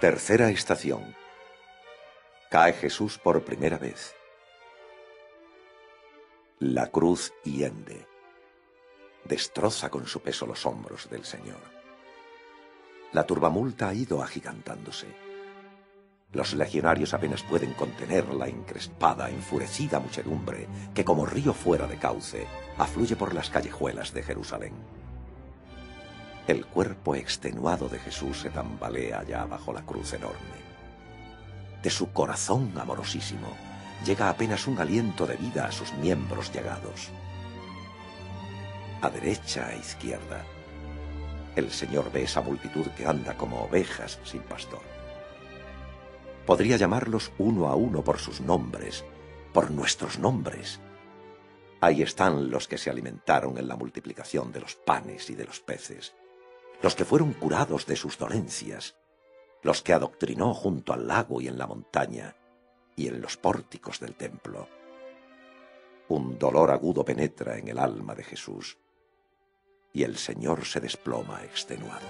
Tercera estación. Cae Jesús por primera vez. La cruz hiende. Destroza con su peso los hombros del Señor. La turbamulta ha ido agigantándose. Los legionarios apenas pueden contener la encrespada, enfurecida muchedumbre que, como río fuera de cauce, afluye por las callejuelas de Jerusalén. El cuerpo extenuado de Jesús se tambalea ya bajo la cruz enorme. De su corazón amorosísimo llega apenas un aliento de vida a sus miembros llagados. A derecha e izquierda, el Señor ve esa multitud que anda como ovejas sin pastor. Podría llamarlos uno a uno por sus nombres, por nuestros nombres. Ahí están los que se alimentaron en la multiplicación de los panes y de los peces, los que fueron curados de sus dolencias, los que adoctrinó junto al lago y en la montaña y en los pórticos del templo. Un dolor agudo penetra en el alma de Jesús y el Señor se desploma extenuado.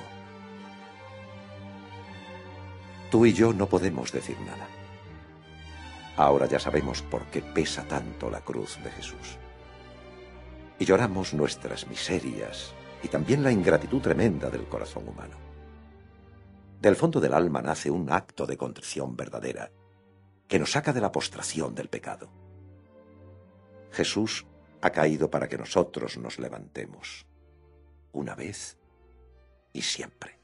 Tú y yo no podemos decir nada. Ahora ya sabemos por qué pesa tanto la cruz de Jesús. Y lloramos nuestras miserias y también la ingratitud tremenda del corazón humano. Del fondo del alma nace un acto de contrición verdadera que nos saca de la postración del pecado. Jesús ha caído para que nosotros nos levantemos, una vez y siempre.